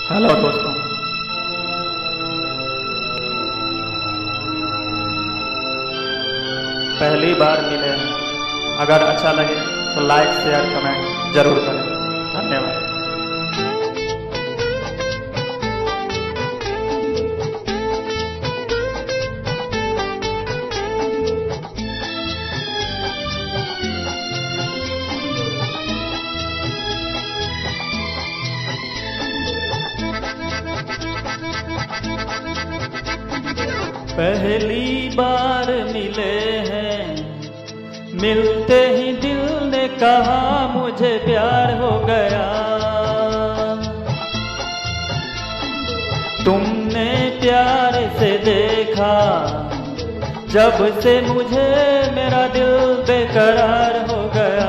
Hello दोस्तों। पहली बार मिले हैं, अगर अच्छा लगे तो लाइक शेयर कमेंट जरूर करें। धन्यवाद। पहली बार मिले हैं, मिलते ही दिल ने कहा मुझे प्यार हो गया। तुमने प्यार से देखा, जब से मुझे मेरा दिल बेकरार हो गया।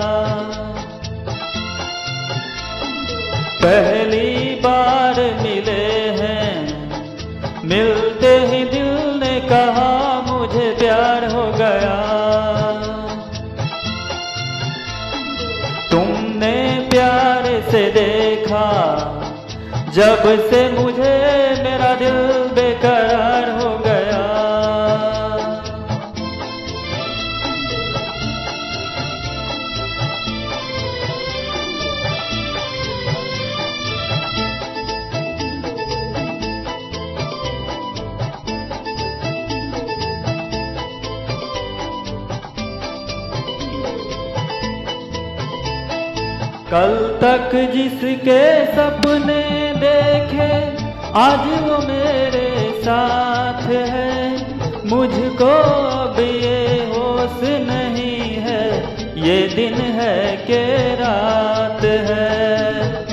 पहली बार मिले हैं, मिलते ही दिल ने कहा मुझे प्यार हो गया। तुमने प्यार से देखा, जब से मुझे मेरा दिल बेकरार हो गया। कल तक जिसके सपने देखे, आज वो मेरे साथ है। मुझको अब ये होश नहीं है, ये दिन है कि रात है।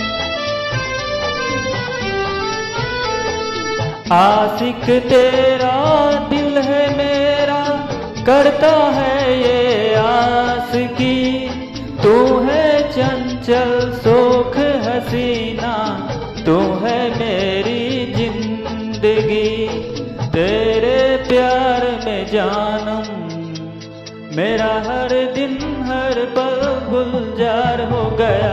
आशिक तेरा दिल है मेरा, करता है ये आस की। तू है चंचल सोख हसीना, तू है मेरी जिंदगी। तेरे प्यार में जानम, मेरा हर दिन हर पल गुलजार हो गया।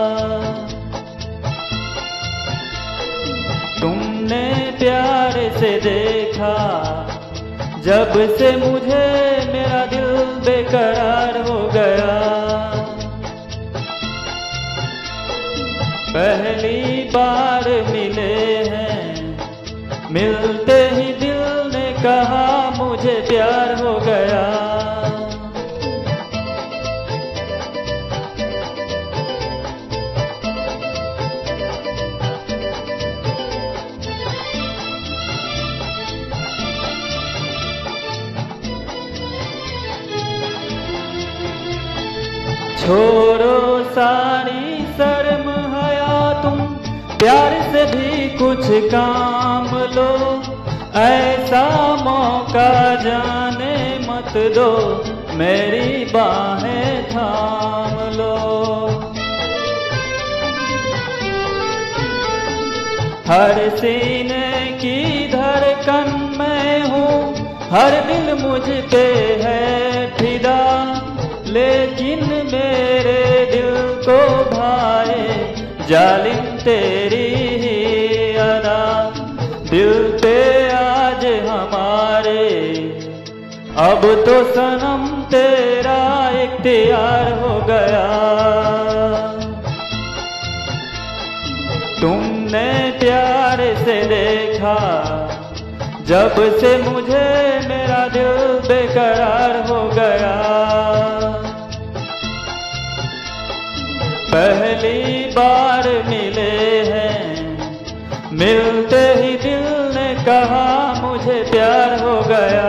तुमने प्यार से देखा, जब से मुझे मेरा दिल बेकरार हो गया। पहली बार मिले हैं, मिलते ही दिल ने कहा मुझे प्यार हो गया। छोड़ो सारी शर्म हया, तुम प्यार से भी कुछ काम लो। ऐसा मौका जाने मत दो, मेरी बाहें थाम लो। हर सीने की धड़कन मैं हूँ, हर दिल मुझ पे है फिदा। लेकिन मेरे दिल को भाए जालिम तेरी ही अदा। दिल पे आज हमारे, अब तो सनम तेरा इख्तियार हो गया। तुमने प्यार से देखा, जब से मुझे मेरा दिल बेकरार हो गया। पहली बार मिले हैं, मिलते ही दिल ने कहा मुझे प्यार हो गया।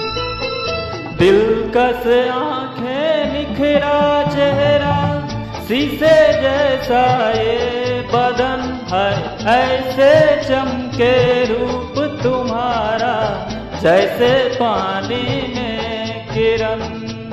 दिलकश आंखें, निखरा चेहरा, शीशे जैसा ये बदन है, ऐसे चमके रूप तुम्हारा जैसे पानी में किरण।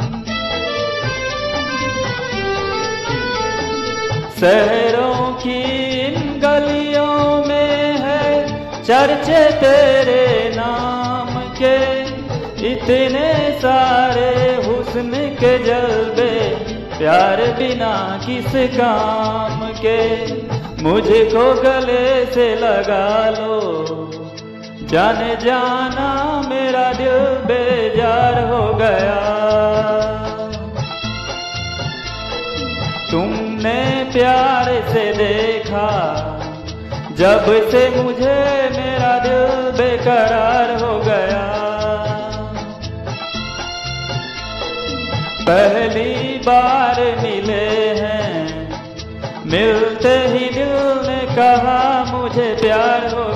शहरों की इन गलियों में है चर्चे तेरे नाम के, इतने सारे हुस्न के जलवे प्यार बिना किस काम के। मुझको गले से लगा लो, जाने जाना मेरा दिल बेजार हो गया। तुमने प्यार से देखा जब से मुझे मेरा दिल बेकरार हो गया। पहली बार मिले हैं, मिलते ही दिल ने कहा मुझे प्यार हो